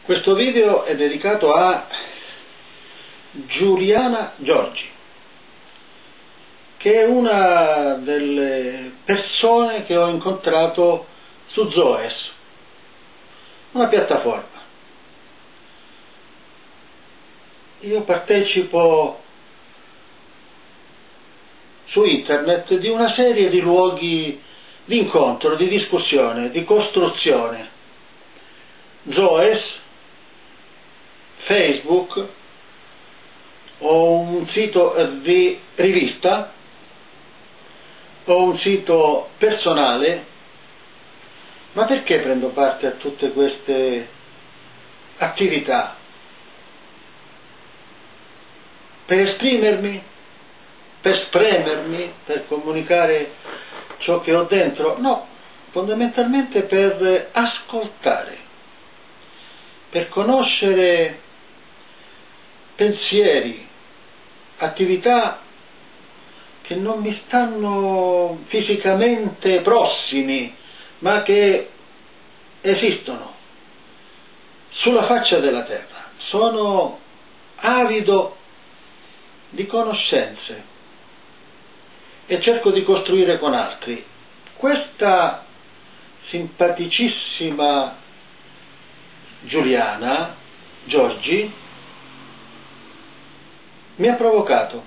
Questo video è dedicato a Giuliana Giorgi, che è una delle persone che ho incontrato su Zoes, una piattaforma. Io partecipo su internet di una serie di luoghi di incontro, di discussione, di costruzione. Zoes, Facebook, ho un sito di rivista, ho un sito personale. Ma perché prendo parte a tutte queste attività? Per esprimermi? Per spremermi? Per comunicare ciò che ho dentro? No, fondamentalmente per ascoltare, per conoscere pensieri, attività che non mi stanno fisicamente prossimi, ma che esistono sulla faccia della terra. Sono avido di conoscenze e cerco di costruire con altri. Questa simpaticissima Giuliana Giorgi mi ha provocato,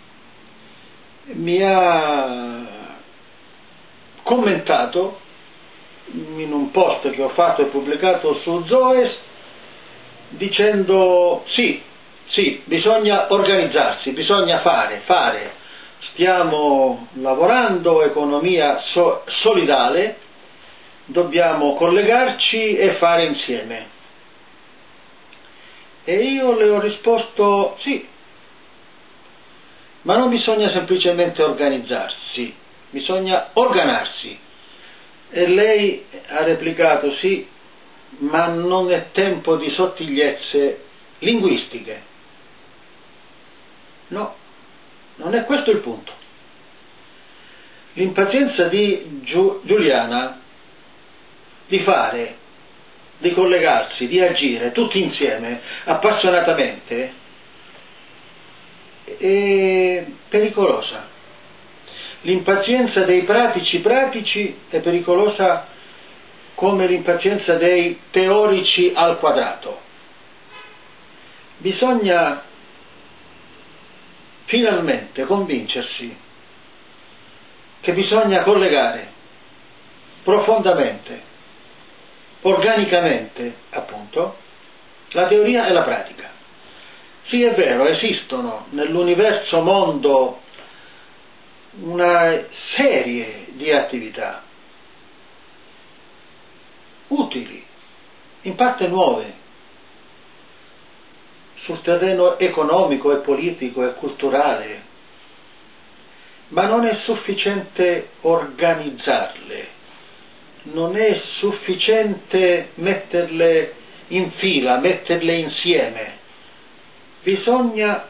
mi ha commentato in un post che ho fatto e pubblicato su Zoes dicendo sì, bisogna organizzarsi, bisogna fare, stiamo lavorando, economia solidale, dobbiamo collegarci e fare insieme. E io le ho risposto sì, ma non bisogna semplicemente organizzarsi, bisogna organarsi. E lei ha replicato sì, ma non è tempo di sottigliezze linguistiche. No, non è questo il punto. L'impazienza di Giuliana di fare, di collegarsi, di agire tutti insieme, appassionatamente, è pericolosa. L'impazienza dei pratici è pericolosa come l'impazienza dei teorici al quadrato. Bisogna finalmente convincersi che bisogna collegare profondamente, organicamente, appunto, la teoria e la pratica. Sì, è vero, esistono nell'universo mondo una serie di attività utili, in parte nuove, sul terreno economico e politico e culturale, ma non è sufficiente organizzarle, non è sufficiente metterle in fila, metterle insieme, bisogna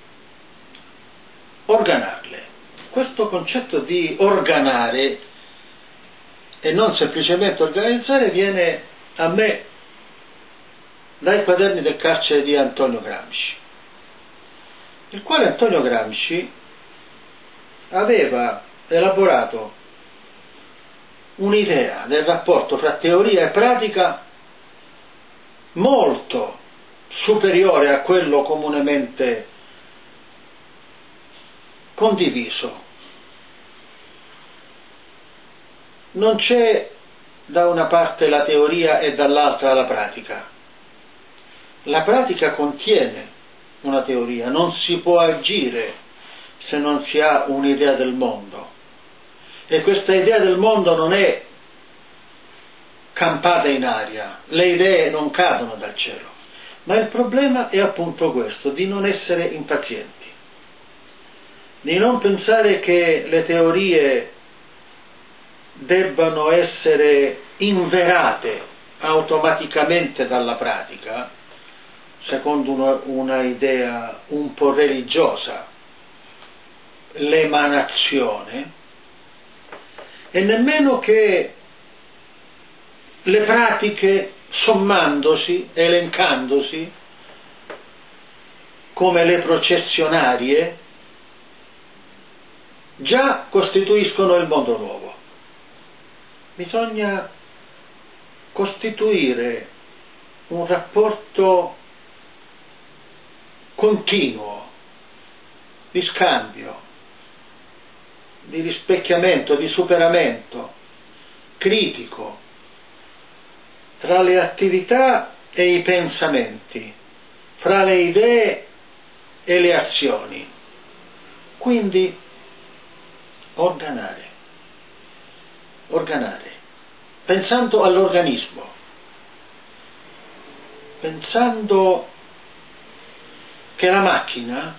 organarle. Questo concetto di organare e non semplicemente organizzare viene a me dai quaderni del carcere di Antonio Gramsci, il quale Antonio Gramsci aveva elaborato un'idea del rapporto fra teoria e pratica molto superiore a quello comunemente condiviso. Non c'è da una parte la teoria e dall'altra la pratica. La pratica contiene una teoria, non si può agire se non si ha un'idea del mondo. E questa idea del mondo non è campata in aria, le idee non cadono dal cielo. Ma il problema è appunto questo, di non essere impazienti, di non pensare che le teorie debbano essere inverate automaticamente dalla pratica, secondo una idea un po' religiosa, l'emanazione, e nemmeno che le pratiche sommandosi, elencandosi, come le processionarie, già costituiscono il mondo nuovo. Bisogna costituire un rapporto continuo, di scambio, di rispecchiamento, di superamento, critico, tra le attività e i pensamenti, fra le idee e le azioni. Quindi organare, pensando all'organismo, pensando che la macchina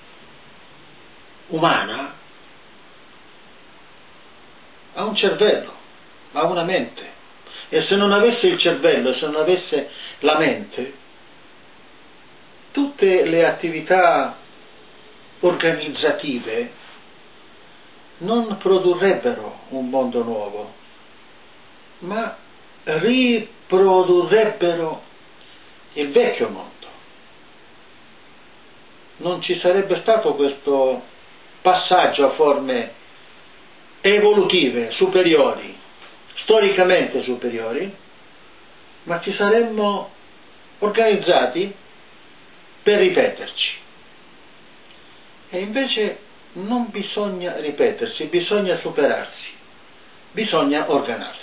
umana ha un cervello, ha una mente, e se non avesse il cervello, se non avesse la mente, tutte le attività organizzative non produrrebbero un mondo nuovo, ma riprodurrebbero il vecchio mondo. Non ci sarebbe stato questo passaggio a forme evolutive, superiori, storicamente superiori, ma ci saremmo organizzati per ripeterci. E invece non bisogna ripetersi, bisogna superarsi, bisogna organarsi.